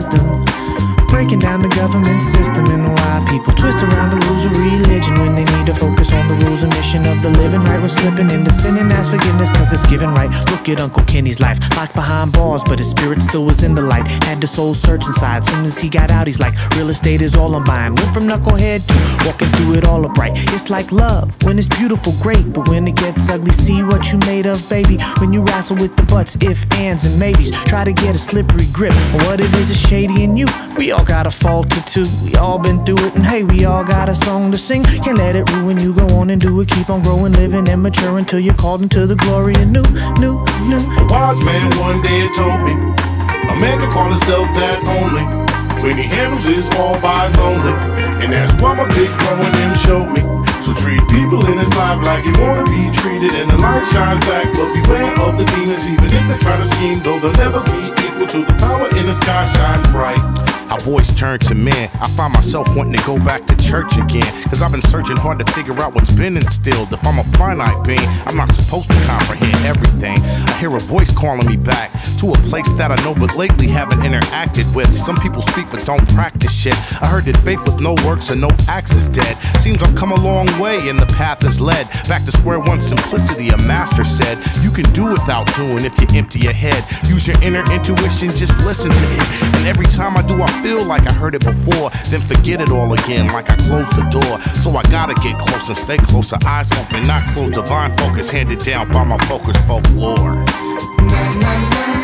wisdom, breaking down the government system and why people twist around the rules of religion when they need to focus on the rules and mission of the living right. We're slipping into sin and ask forgiveness cause it's given right. Look at Uncle Kenny's life, locked behind bars, but his spirit still was in the light. Had the soul search inside, soon as he got out he's like, real estate is all I'm buying. Went from knucklehead to walking through it all upright. It's like love, when it's beautiful, great, but when it gets ugly, see what you made of, baby. When you wrestle with the buts, if, ands, and maybes, try to get a slippery grip on what it is shady in you. We all got a fault or two, we all been through it, and hey, we all got a song to sing. Can't let it ruin you, go on and do it. Keep on growing, living, and mature until you're called into the glory of new. A wise man one day told me, a man can call himself that only when he handles his all by lonely. And that's what my big bro and him showed me. So treat people in his life like you wanna be treated, and the light shines back, but beware of the demons. Even if they try to scheme, though they'll never be equal to the power in the sky shine bright. Our boys turn to men. I find myself wanting to go back to church again, cause I've been searching hard to figure out what's been instilled. If I'm a finite being, I'm not supposed to comprehend everything. I hear a voice calling me back to a place that I know but lately haven't interacted with. Some people speak but don't practice shit. I heard that faith with no works and no acts is dead. Seems I've come a long way and the path is led back to square one simplicity. A master said you can do without doing if you empty your head. Use your inner intuition, just listen to it. And every time I do I feel like I heard it before, then forget it all again like I closed the door. So I gotta get close and stay closer, eyes open, not closed. Divine focus handed down by my focus folklore.